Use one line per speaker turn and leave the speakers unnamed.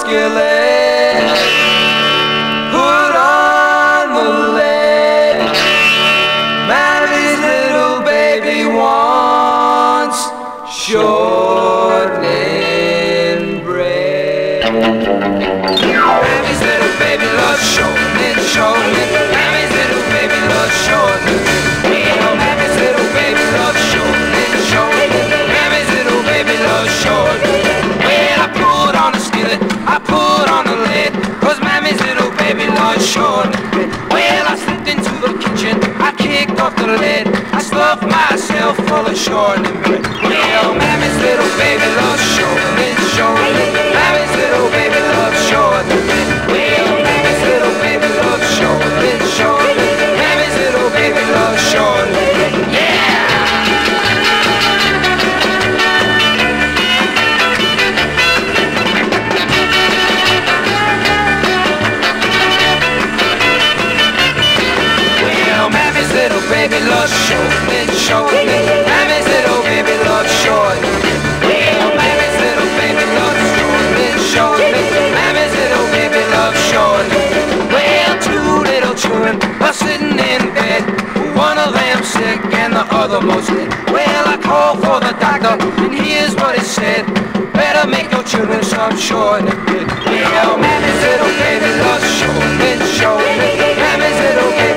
skillet, put on the lid. Mammy's little baby wants shortening bread. Mammy's little baby loves shortening, shortening. Mammy's little baby loves shortening. Well, Mammy's little baby loves shortening, shortening. Mammy's little baby loves shortening. Well, I put on the skillet, I put on the lid, 'cause Mammy's little baby loves shortening. Well, I slipped into the kitchen, I kicked off the lid, I stuffed myself full of shortening bread. Well, Mammy's little baby loves shortening, shortening. Mammy's little baby loves shortening. Well, Mammy's little baby loves shortening, shortening. Mammy's little baby loves shortening. Yeah! Mammy's little baby loves shortening, shortening. Mammy's little baby loves shortening. Well, Mammy's little baby loves shortening, shortening. Mammy's little baby loves shortening. Well, two little children are sitting in bed, one of them sick and the other most dead. Well, I called for the doctor and here's what he said: better make your children some shortening. Well, Mammy's little baby loves shortening, shortening. Mammy's little baby